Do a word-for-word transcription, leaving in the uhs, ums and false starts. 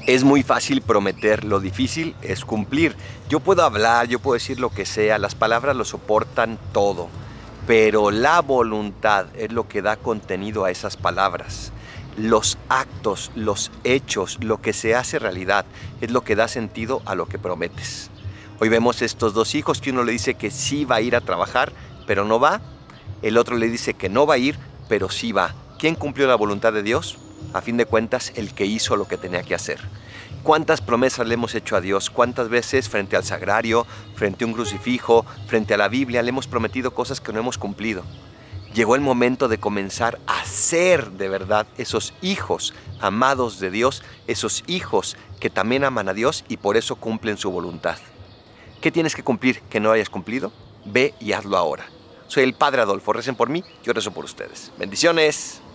Es muy fácil prometer, lo difícil es cumplir. Yo puedo hablar, yo puedo decir lo que sea, las palabras lo soportan todo, pero la voluntad es lo que da contenido a esas palabras. Los actos, los hechos, lo que se hace realidad es lo que da sentido a lo que prometes. Hoy vemos estos dos hijos que uno le dice que sí va a ir a trabajar, pero no va. El otro le dice que no va a ir, pero sí va. ¿Quién cumplió la voluntad de Dios? A fin de cuentas, el que hizo lo que tenía que hacer. ¿Cuántas promesas le hemos hecho a Dios? ¿Cuántas veces frente al sagrario, frente a un crucifijo, frente a la Biblia, le hemos prometido cosas que no hemos cumplido? Llegó el momento de comenzar a ser de verdad esos hijos amados de Dios, esos hijos que también aman a Dios y por eso cumplen su voluntad. ¿Qué tienes que cumplir que no hayas cumplido? Ve y hazlo ahora. Soy el Padre Adolfo, recen por mí, yo rezo por ustedes. Bendiciones.